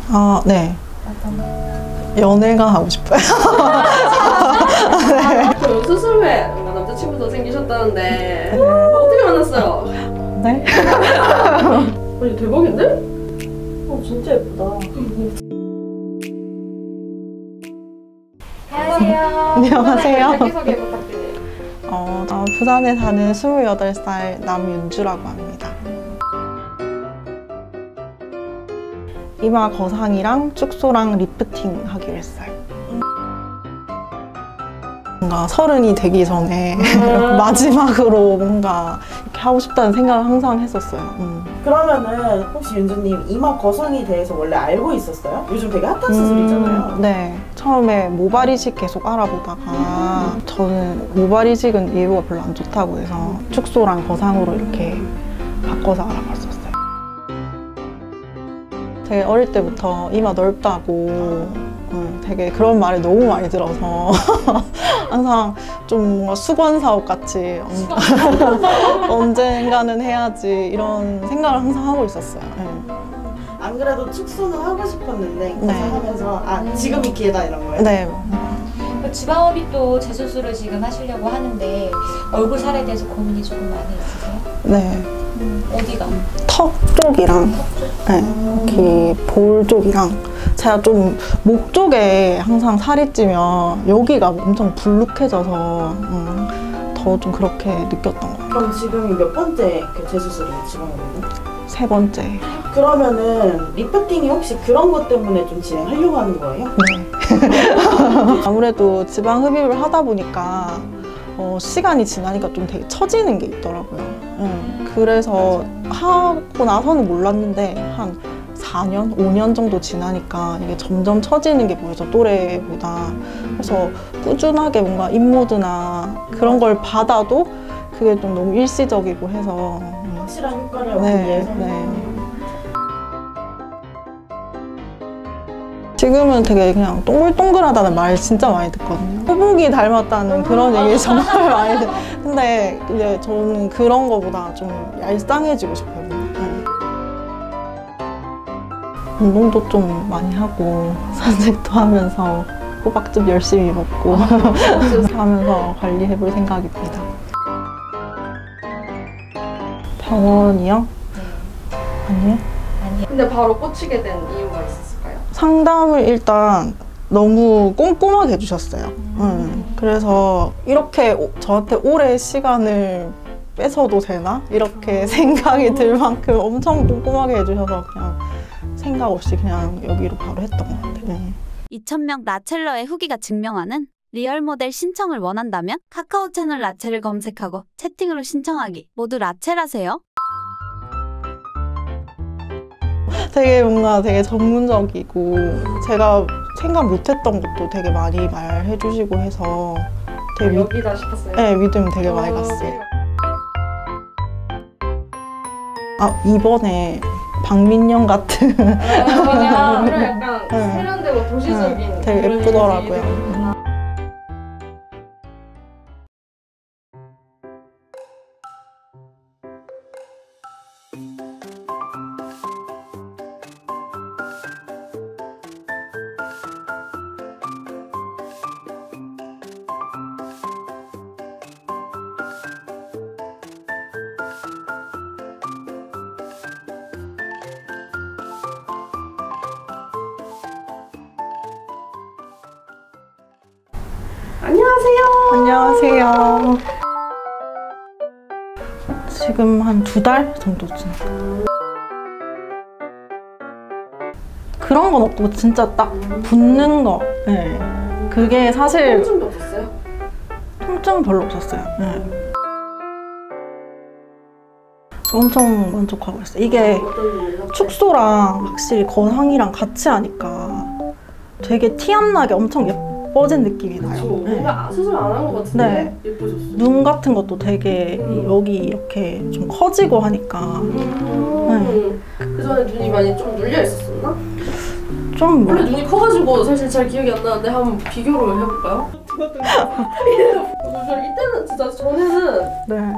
아, 네. 어떤 거? 연애가 하고 싶어요. 네. 그럼 수술 후에 남자친구도 생기셨다는데 어떻게 만났어요? 네? 아니 대박인데? 진짜 예쁘다. 안녕하세요. 안녕하세요. 자기소개 부탁드려요. 저 부산에 사는 28살 남윤주라고 합니다. 이마 거상이랑 축소랑 리프팅 하기로 했어요. 뭔가 30이 되기 전에 마지막으로 뭔가 이렇게 하고 싶다는 생각을 항상 했었어요. 그러면은 혹시 윤주님 이마 거상에 대해서 원래 알고 있었어요? 요즘 되게 핫한 수술이잖아요. 네. 처음에 모발 이식 계속 알아보다가 저는 모발 이식은 예후가 별로 안 좋다고 해서 축소랑 거상으로 이렇게 바꿔서 알아봤었어요. 되게 어릴 때부터 이마 넓다고 되게 그런 말을 너무 많이 들어서 항상 좀 뭔가 수건 사업 같이 언젠가는 해야지 이런 생각을 항상 하고 있었어요. 네. 안 그래도 축소는 하고 싶었는데 네. 거상하면서 지금이 기회다 이런 거예요? 네. 지방흡입도 재수술을 지금 하시려고 하는데 얼굴 살에 대해서 고민이 조금 많이 있으세요? 네. 어디가? 턱 쪽이랑 네, 여기 볼 쪽이랑 제가 좀 목 쪽에 항상 살이 찌면 여기가 엄청 불룩해져서 더 좀 그렇게 느꼈던 것 같아요. 그럼 지금 몇 번째 그 재수술이에요, 지방흡입은? 3번째. 그러면은 리프팅이 혹시 그런 것 때문에 좀 진행하려고 하는 거예요? 네. 아무래도 지방 흡입을 하다 보니까 시간이 지나니까 좀 되게 처지는 게 있더라고요. 그래서 하고 나서는 몰랐는데 한 4년, 5년 정도 지나니까 이게 점점 처지는 게 보여서 또래보다. 그래서 꾸준하게 뭔가 인모드나 그런 걸 받아도 그게 좀 너무 일시적이고 해서 확실한 효과를 얻기 네, 위해서? 네. 지금은 되게 그냥 동글동글하다는 말 진짜 많이 듣거든요. 호복이 닮았다는 그런 얘기 정말 많이 듣. 근데 이제 저는 그런 거보다 좀 얄쌍해지고 싶어요. 운동도 좀 많이 하고 산책도 하면서 호박즙 열심히 먹고 하면서 관리해볼 생각입니다. 병원이요? 아니요. 근데 바로 꽂히게 된 이유가 있었을까요? 상담을 일단 너무 꼼꼼하게 해주셨어요. 그래서 이렇게 저한테 오래 시간을 뺏어도 되나? 이렇게 생각이 들 만큼 엄청 꼼꼼하게 해주셔서 그냥 생각 없이 그냥 여기로 바로 했던 것 같아요. 2,000명 라첼러의 후기가 증명하는 리얼 모델 신청을 원한다면 카카오 채널 라첼을 검색하고 채팅으로 신청하기. 모두 라첼하세요. 되게 뭔가 되게 전문적이고 제가 생각 못했던 것도 되게 많이 말해주시고 해서 되게 여기다 싶었어요? 네, 믿음이 되게 많이 갔어요. 아, 이번에 박민영 같은 그런 약간 세련되고 도시적인 되게 그런 예쁘더라고요. 이미지. 안녕하세요. 안녕하세요. 지금 한 2달 정도쯤. 그런 건 없고 진짜 딱 붓는 거. 네. 그게 사실 통증도 없었어요? 통증은 별로 없었어요. 네. 저 엄청 만족하고 있어요. 이게 축소랑 확실히 거상이랑 같이 하니까 되게 티 안 나게 엄청 예뻐진 느낌이 나요. 뭔가 수술 안 한 것 같은데 네. 예뻐졌어요. 눈 같은 것도 되게 여기 이렇게 좀 커지고 하니까 그 전에 눈이 많이 좀 눌려 있었었나? 좀 원래 눈이 커가지고 사실 잘 기억이 안 나는데 한번 비교를 해볼까요? 이때는 진짜 전에는 네.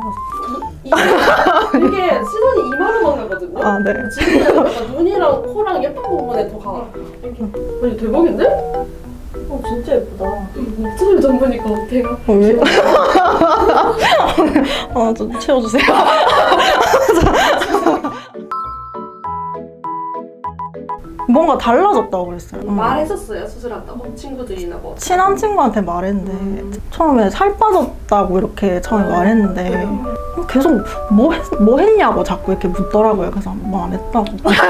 되게 시선이 이마로 막 가거든요. 아, 네. 지금은 약간 눈이랑 코랑 예쁜 부분에 더 가. 이렇게. 아니 대박인데? 진짜 예쁘다. 목소리 좀 보니까 어때요? 왜? 좀 채워주세요. 뭔가 달라졌다고 그랬어요. 말했었어요 수술한다고 친구들이나 뭐. 친한 친구한테 말했는데 처음에 살 빠졌다고 이렇게 처음에 말했는데 계속 뭐 했냐고 자꾸 이렇게 묻더라고요. 그래서 뭐 안 했다고.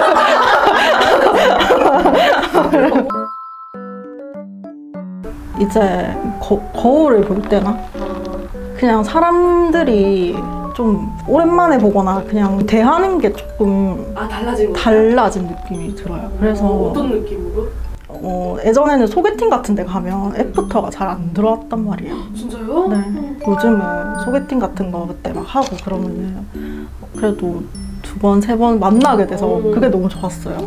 이제 거울을 볼 때나 그냥 사람들이 좀 오랜만에 보거나 그냥 대하는 게 조금 달라진 거. 달라진 느낌이 들어요. 그래서 어떤 느낌으로? 예전에는 소개팅 같은 데 가면 애프터가 잘 안 들어왔단 말이에요. 진짜요? 네. 요즘은 소개팅 같은 거 그때 막 하고 그러면은 그래도 2번, 3번 만나게 돼서 그게 너무 좋았어요.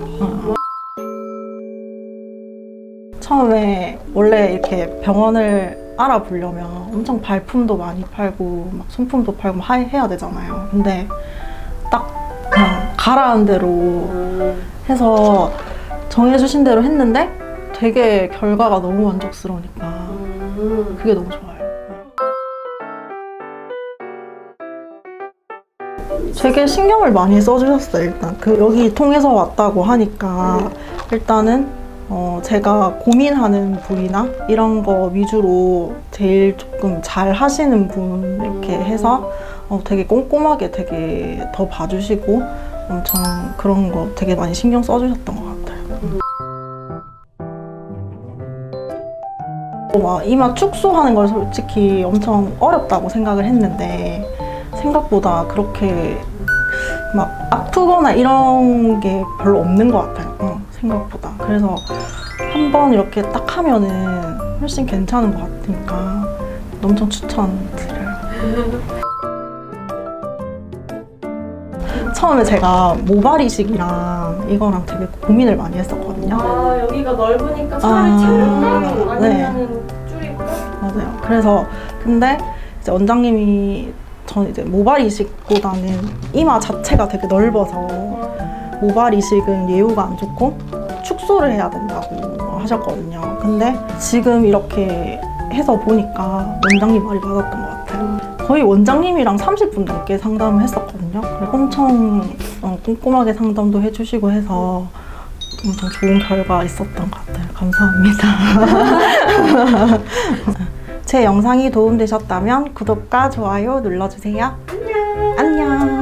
처음에 원래 이렇게 병원을 알아보려면 엄청 발품도 많이 팔고 막 손품도 팔고 막 해야 되잖아요. 근데 딱 그냥 가라는 대로 해서 정해주신 대로 했는데 되게 결과가 너무 만족스러우니까 그게 너무 좋아요. 되게 신경을 많이 써주셨어요. 일단 여기 통해서 왔다고 하니까 일단은 제가 고민하는 부위나 이런 거 위주로 제일 조금 잘 하시는 분 이렇게 해서 되게 꼼꼼하게 되게 더 봐주시고 엄청 그런 거 되게 많이 신경 써주셨던 것 같아요. 막 이마 축소하는 걸 솔직히 엄청 어렵다고 생각을 했는데 생각보다 그렇게 막 아프거나 이런 게 별로 없는 것 같아요. 생각보다. 그래서 한번 이렇게 딱 하면은 훨씬 괜찮은 것 같으니까 엄청 추천드려요. 처음에 제가 모발 이식이랑 이거랑 되게 고민을 많이 했었거든요. 여기가 넓으니까 차라리 채울까? 아니면은 줄일까? 맞아요. 그래서 근데 이제 원장님이 전 이제 모발 이식보다는 이마 자체가 되게 넓어서 모발 이식은 예후가 안 좋고 축소를 해야 된다고 하셨거든요. 근데 지금 이렇게 해서 보니까 원장님 말이 맞았던 것 같아요. 거의 원장님이랑 30분 넘게 상담을 했었거든요. 엄청 꼼꼼하게 상담도 해주시고 해서 엄청 좋은 결과 있었던 것 같아요. 감사합니다. 제 영상이 도움되셨다면 구독과 좋아요 눌러주세요. 안녕. 안녕.